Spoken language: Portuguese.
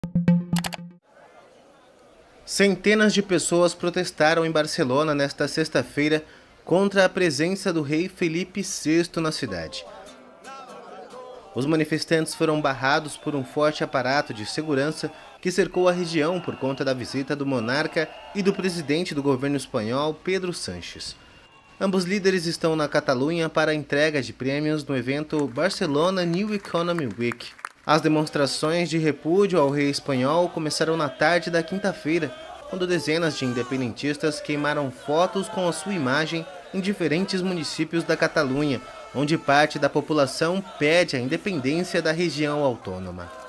Centenas de pessoas protestaram em Barcelona nesta sexta-feira contra a presença do rei Felipe VI na cidade. Os manifestantes foram barrados por um forte aparato de segurança que cercou a região por conta da visita do monarca e do presidente do governo espanhol, Pedro Sánchez. Ambos líderes estão na Catalunha para a entrega de prêmios no evento Barcelona New Economy Week. As demonstrações de repúdio ao rei espanhol começaram na tarde da quinta-feira, quando dezenas de independentistas queimaram fotos com a sua imagem em diferentes municípios da Catalunha, onde parte da população pede a independência da região autônoma.